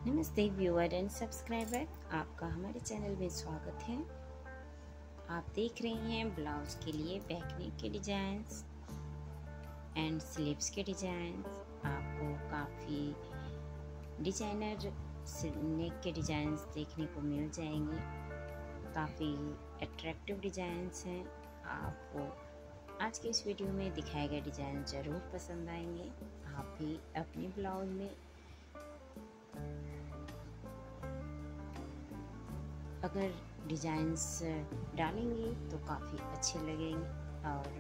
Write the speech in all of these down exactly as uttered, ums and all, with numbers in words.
नमस्ते viewer and subscriber, आपका हमारे चैनल में स्वागत है। आप देख रहे हैं ब्लाउज के लिए बैक नेक के डिजाइंस एंड स्लीव्स के डिजाइंस। आपको काफ़ी डिजाइनर नेक के डिजाइंस देखने को मिल जाएंगे। काफ़ी अट्रैक्टिव डिजाइंस हैं। आपको आज के इस वीडियो में दिखाए गए डिजाइन ज़रूर पसंद आएंगे। आप भी अपने ब्लाउज में अगर डिजाइंस डालेंगे तो काफ़ी अच्छे लगेंगे और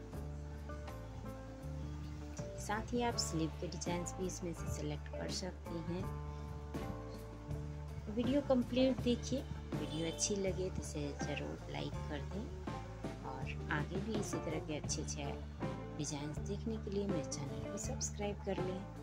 साथ ही आप स्लीव के डिजाइंस भी इसमें से सिलेक्ट कर सकती हैं। वीडियो कंप्लीट देखिए। वीडियो अच्छी लगे तो इसे ज़रूर लाइक कर दें और आगे भी इसी तरह के अच्छे अच्छे डिजाइंस देखने के लिए मेरे चैनल को सब्सक्राइब कर लें।